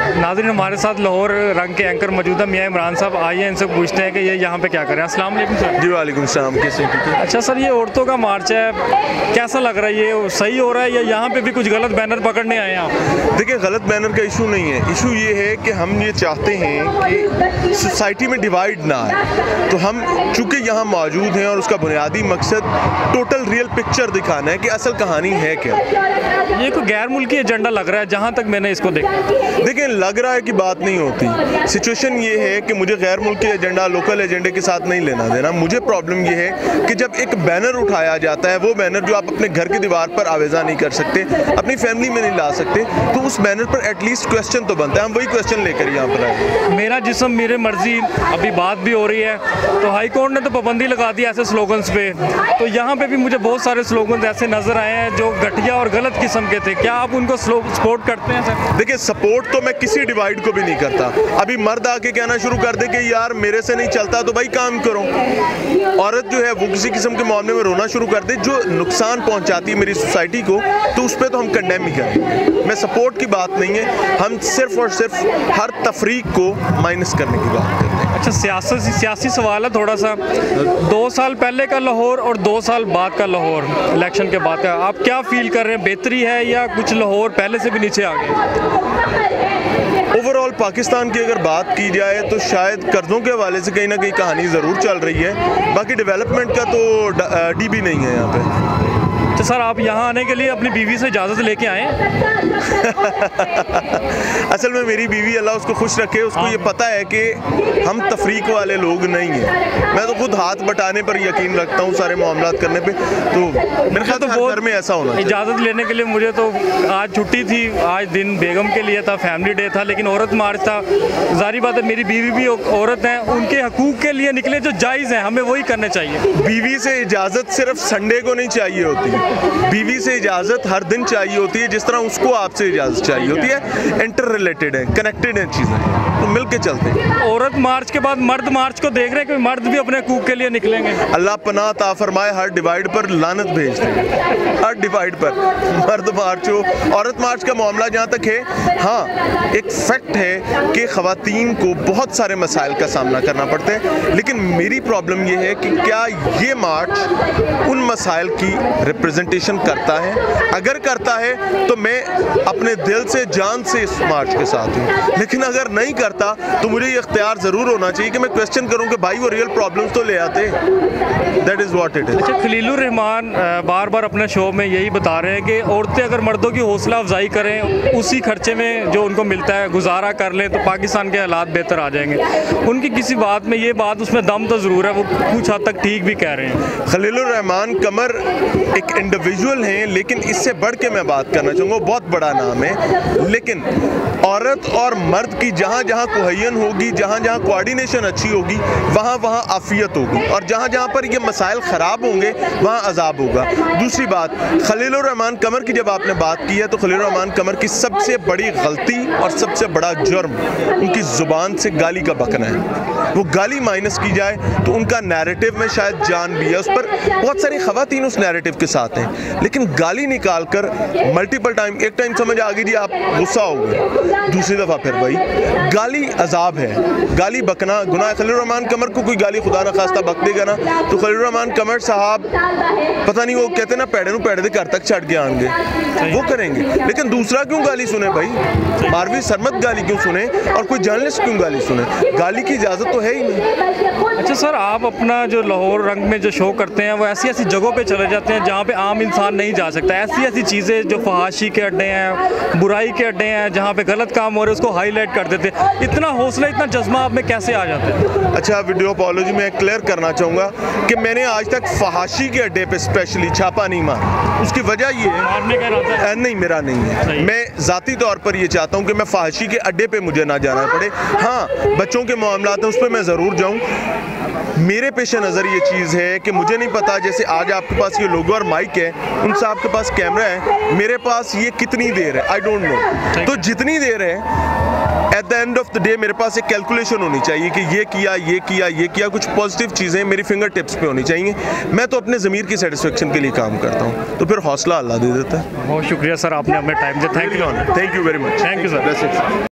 नाज़रीन, हमारे साथ लाहौर रंग के एंकर मौजूद है मियां इमरान साहब। आइए इनसे पूछते हैं कि ये यहाँ पे क्या करें। अस्सलाम वालेकुम सर। जी वालेकुम सलाम। कैसे हैं? अच्छा सर, ये औरतों का मार्च है, कैसा लग रहा है? ये सही हो रहा है या यहाँ पे भी कुछ गलत बैनर पकड़ने आए हैं आप? देखिए, गलत बैनर का इशू नहीं है। इशू ये है कि हम ये चाहते हैं कि सोसाइटी में डिवाइड ना आए। तो हम चूँकि यहाँ मौजूद हैं और उसका बुनियादी मकसद टोटल रियल पिक्चर दिखाना है कि असल कहानी है क्या। ये कोई गैर मुल्की एजेंडा लग रहा है जहाँ तक मैंने इसको देखा। देखिए, लग रहा है कि बात नहीं होती। सिचुएशन ये है कि मुझे गैर मुल्की एजेंडा लोकल एजेंडे के साथ नहीं लेना देना। मुझे प्रॉब्लम ये है कि जब एक बैनर उठाया जाता है, वो बैनर जो आप अपने घर की दीवार पर आवेजा नहीं कर सकते, अपनी फैमिली में नहीं ला सकते, तो उस बैनर पर एटलीस्ट क्वेश्चन तो बनता है। हम वही क्वेश्चन लेकर यहाँ पर आए। मेरा जिस्म मेरी मर्जी, अभी बात भी हो रही है, तो हाई कोर्ट ने तो पाबंदी लगा दी ऐसे स्लोगन्स पे। तो यहाँ पे भी मुझे बहुत सारे स्लोगन्स ऐसे नजर आए हैं जो घटिया और गलत किस्म के थे। क्या आप उनको सपोर्ट करते हैं सर? देखिए, सपोर्ट तो मैं किसी डिवाइड को भी नहीं करता। अभी मर्द आके कहना शुरू कर दे कि यार मेरे से नहीं चलता, तो भाई काम करो। औरत जो है वो किसी किस्म के मामले में रोना शुरू कर दे जो नुकसान पहुंचाती है मेरी सोसाइटी को, तो उस पर तो हम कंडेम ही करेंगे। मैं सपोर्ट की बात नहीं है, हम सिर्फ और सिर्फ हर तफरीक को माइनस करने की बात करते हैं। अच्छा, सियासी सवाल है थोड़ा सा। 2 साल पहले का लाहौर और 2 साल बाद का लाहौर, इलेक्शन के बाद का, आप क्या फील कर रहे हैं? बेहतरी है या कुछ लाहौर पहले से भी नीचे आ गए? ओवरऑल पाकिस्तान की अगर बात की जाए तो शायद कर्ज़ों के हवाले से कहीं ना कहीं कहानी ज़रूर चल रही है। बाकी डेवलपमेंट का तो डी भी नहीं है यहाँ पे। तो सर, आप यहाँ आने के लिए अपनी बीवी से इजाज़त लेके आए? असल में मेरी बीवी, अल्लाह उसको खुश रखे, उसको ये पता है कि हम तफरीक वाले लोग नहीं हैं। मैं तो खुद हाथ बटाने पर यकीन रखता हूँ, सारे मामलात करने पे। तो मेरे ख्याल तो घर में ऐसा होना चाहिए। इजाज़त लेने के लिए मुझे तो आज छुट्टी थी, आज दिन बेगम के लिए था, फैमिली डे था, लेकिन औरत मार्च था। जाहिर बात है मेरी बीवी भी औरत है, उनके हकूक़ के लिए निकले जो जायज़ हैं, हमें वही करने चाहिए। बीवी से इजाज़त सिर्फ संडे को नहीं चाहिए होती, बीवी से इजाज़त हर दिन चाहिए होती है, जिस तरह उसको आपसे इजाज़त चाहिए होती है। इंटर रिलेटेड है, कनेक्टेड है चीज़ें, तो मिल के चलते हैं। औरत मार्च के बाद मर्द मार्च को देख रहे हैं कि मर्द भी अपने हकूक़ के लिए निकलेंगे। अल्लाह पनाह ता फरमाए, हर डिवाइड पर लानत भेज दें। हर डिवाइड पर मर्द मार्च हो, औरत मार्च का मामला जहाँ तक है, हाँ एक फैक्ट है कि ख़वातीन को बहुत सारे मसाइल का सामना करना पड़ता है। लेकिन मेरी प्रॉब्लम ये है कि क्या ये मार्च उन मसाइल की रिप्रेजेंटेशन करता है? अगर करता है तो मैं अपने दिल से, जान से इस मार्च के साथ हूँ। लेकिन अगर नहीं करता तो मुझे ये इख्तियार ज़रूर होना चाहिए कि मैं क्वेश्चन करूँ कि भाई वो रियल प्रॉब्लम्स तो ले आते। That is what it is. अच्छा, खलीलुर रहमान बार बार अपने शो में यही बता रहे हैं कि औरतें अगर मर्दों की हौसला अफजाई करें, उसी खर्चे में जो उनको मिलता है गुजारा कर लें, तो पाकिस्तान के हालात बेहतर आ जाएंगे। उनकी किसी बात में ये बात, उसमें दम तो ज़रूर है, वो कुछ हद तक ठीक भी कह रहे हैं। खलीलुर रहमान कमर एक इंडिविजुअल हैं, लेकिन इससे बढ़ के मैं बात करना चाहूँगा, बहुत बड़ा नाम है। लेकिन औरत और मर्द की जहाँ जहाँ कोहैन होगी, जहाँ जहाँ कोऑर्डिनेशन अच्छी होगी, वहाँ वहाँ आफियत होगी, और जहाँ जहाँ पर ये मसाइल ख़राब होंगे वहाँ अजाब होगा। दूसरी बात, खलीलुर रहमान कमर की जब आपने बात की है, तो खलीलुर रहमान कमर की सबसे बड़ी गलती और सबसे बड़ा जुर्म उनकी ज़ुबान से गाली का बकना है। वो गाली माइनस की जाए तो उनका नैरेटिव में शायद जान भी है, उस पर बहुत सारी ख़वातीन उस नैरेटिव के साथ हैं, लेकिन गाली निकाल कर मल्टीपल टाइम, एक टाइम समझ आ गई जी आप गुस्सा हो गए, दूसरी दफ़ा फिर वही गाली अजाब है। गाली बकना गुनाह। खलीलुर रहमान कमर को कोई गाली खुदा न खास्ता बक देगा ना, तो खलीलुर रहमान कमर साहब पता नहीं, वो कहते ना पैड़े नूं पैड़े दे घर तक छड़ के आएंगे, वो करेंगे। लेकिन दूसरा क्यों गाली सुने भाई? मारवी सरमत गाली क्यों सुने और कोई जर्नलिस्ट क्यों गाली सुने? गाली की इजाज़त तो है ही नहीं। अच्छा सर, आप अपना जो लाहौर रंग में जो शो करते हैं, वो ऐसी ऐसी जगहों पे चले जाते हैं जहाँ पे आम इंसान नहीं जा सकता। ऐसी ऐसी चीज़ें जो फहाशी के अड्डे हैं, बुराई के अड्डे हैं, जहाँ पे गलत काम हो रहे हैं, उसको हाईलाइट कर देते हैं। इतना हौसला, इतना जज्बा आप में कैसे आ जाता है? अच्छा, वीडियो अपॉलॉजी में क्लियर करना चाहूँगा कि मैंने आज तक फहाशी के अड्डे पे स्पेशली छापा नहीं मारा। उसकी वजह ये है, नहीं मेरा नहीं है। मैं ज़ाती तौर पर ये चाहता हूँ कि मैं फहाशी के अड्डे पे मुझे ना जाना पड़े। हाँ, बच्चों के मामलात हैं, उस पर मैं ज़रूर जाऊँ। मेरे पेश नज़र ये चीज़ है कि मुझे नहीं पता, जैसे आज आपके पास ये लोगो और माइक है, उनसे आपके पास कैमरा है, मेरे पास ये कितनी देर है आई डोंट नो। तो जितनी देर है, at the end of the day मेरे पास एक कैलकुलेशन होनी चाहिए कि ये किया, ये किया, ये किया। कुछ पॉजिटिव चीज़ें मेरी फिंगर टिप्स पे होनी चाहिए। मैं तो अपने ज़मीर की सेटिस्फेक्शन के लिए काम करता हूँ, तो फिर हौसला अल्लाह दे देता है। बहुत शुक्रिया सर, आपने हमें टाइम दिया। Thank you very much. Thank you sir.